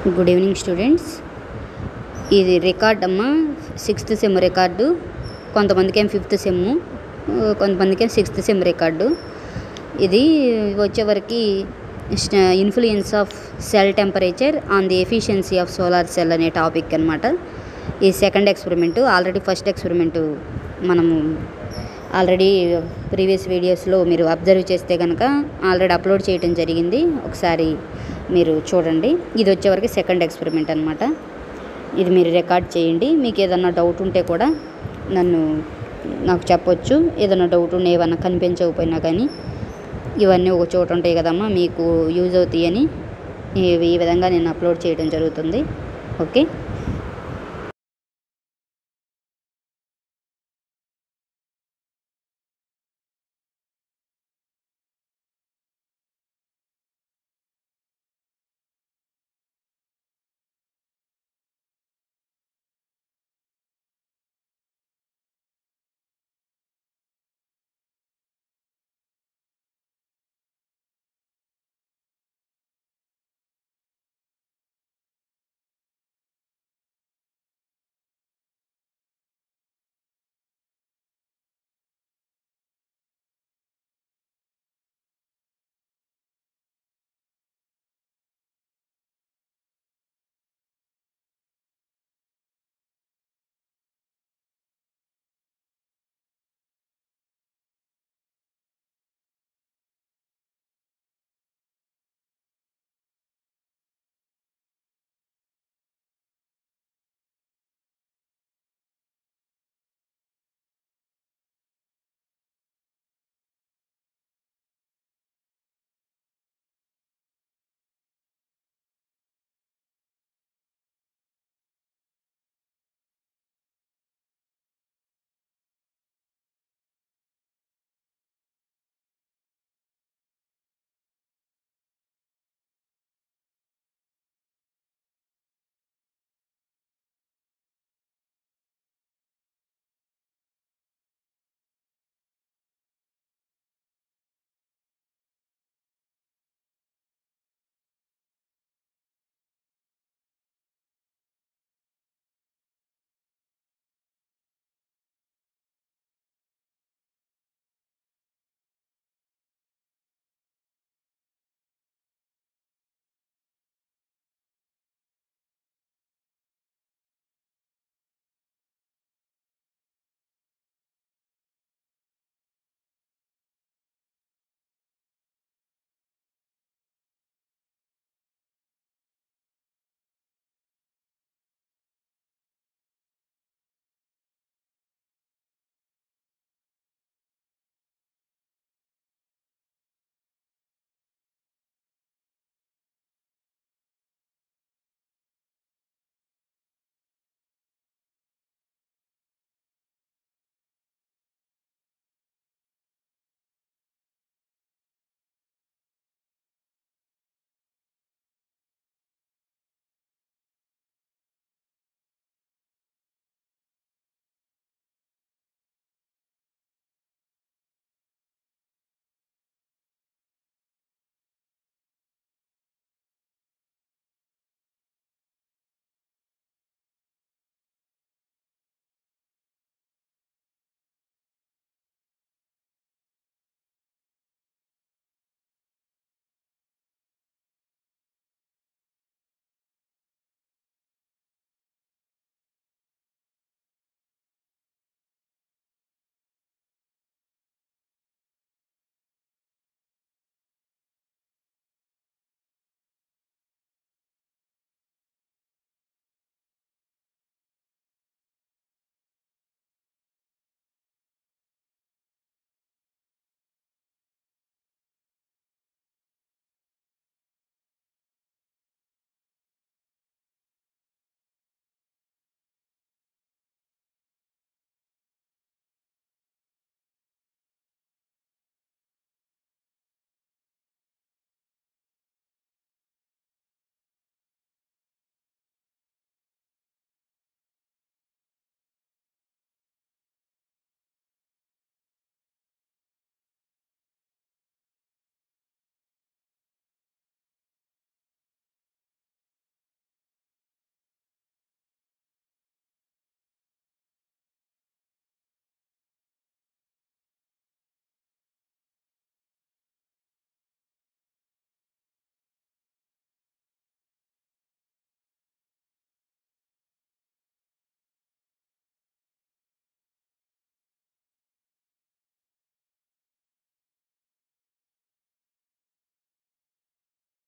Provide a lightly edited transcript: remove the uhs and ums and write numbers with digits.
Good evening students. ఇది record అమ్మ, 6th sem record. కొంతమందికి ఏం 5th సెమ్, కొంతమందికి 6th సెమ్ రికార్డు. ఇది వచ్చేవరకు influence of cell temperature on the efficiency of solar cell అనే టాపిక్ అనమాట. ఈ second experiment. Already first experiment మనము ఆల్రెడీ ప్రీవియస్ వీడియోస్లో మీరు అబ్జర్వ్ చేస్తే కనుక ఆల్రెడీ అప్లోడ్ చేయడం జరిగింది. ఒకసారి మీరు చూడండి. ఇది వచ్చేవరకు సెకండ్ ఎక్స్పెరిమెంట్ అనమాట. ఇది మీరు రికార్డ్ చేయండి. మీకు ఏదన్నా డౌట్ ఉంటే కూడా నాకు చెప్పొచ్చు. ఏదైనా డౌట్ ఉన్నా, ఏమన్నా కనిపించకపోయినా కానీ ఇవన్నీ ఒక చోట ఉంటాయి కదమ్మా, మీకు యూజ్ అవుతాయని ఈ విధంగా నేను అప్లోడ్ చేయడం జరుగుతుంది. ఓకే.